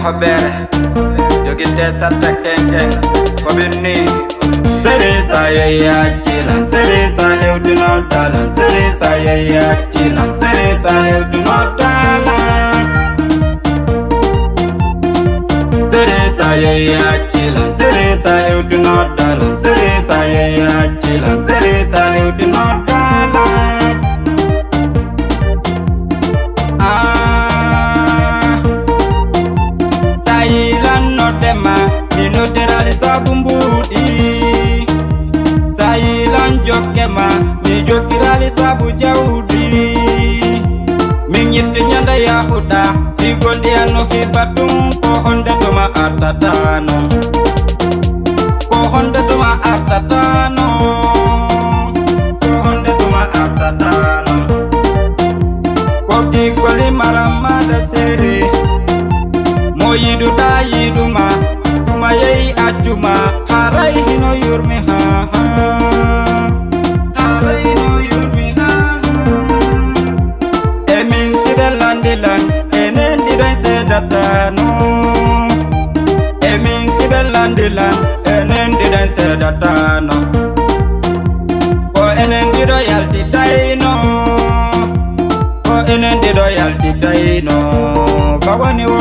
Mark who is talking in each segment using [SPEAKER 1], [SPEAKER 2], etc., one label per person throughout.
[SPEAKER 1] Alpha Bere jogi tesa tekeng ko binni Seresa ya chilan seresa eu do not dalan seresa ya chilan seresa eu do not dalan Seresa ya chilan seresa eu do not dalan seresa ya chilan seresa eu do not dalan Sailan no dema mino derali sabumbudi Sailan jokema mi jokirali sabu jaudi Mingit nyanda yahuda digondi ano hibatum ko honda doma atatano ko honda doma atatano ko honda doma atatano ko digoli maramada sere Moyidu da yiduma kuma yei ajuma harai hino yurmi ha harai no yurmi ha emin sibelandilan enen didan sedatano emin sibelandilan enen didan sedatano ko enen dido yalti daino ko enen dido yalti daino kawani wo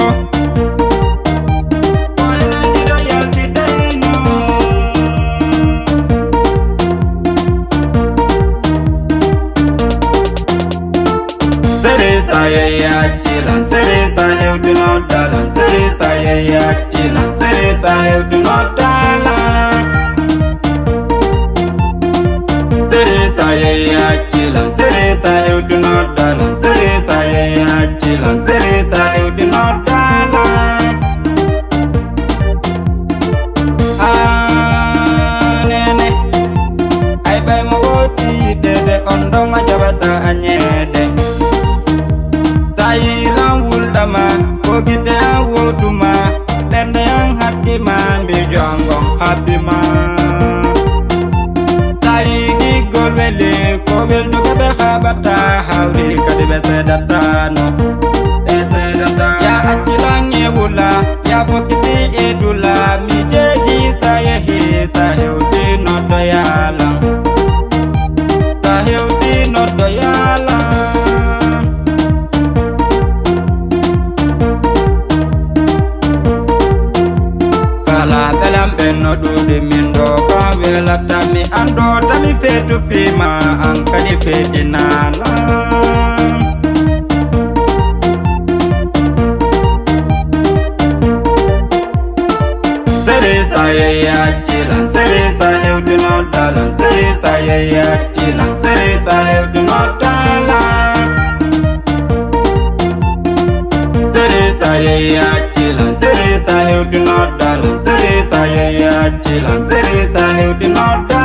[SPEAKER 1] Seresa ya chilan seresa eu do not dalan seresa ya chilan seresa eu do not dalan Seresa ya chilan seresa eu do not dalan seresa ya chilan seresa eu do not dalan nene ai bai mo woti dede ondonga jabata anyede Sailan wuldama kogite awoduma tende yang hatima mi jongong habima Saigi golwele kowel do bebe habata hawri kadibe sedatano ya achilange wula ya fokiti edula mi jeji sayehi sahewdi no doyala sahewdi no doyala Dalam beno dudi mindo kawela tami ando tami fetu fima angkani feti nala Seresa ya chilan seresa eu do not dalan seresa ya chilan seresa eu do not dalan Seresa ya chilan seresa eu do not dalan seresa ya chilan seresa eu do not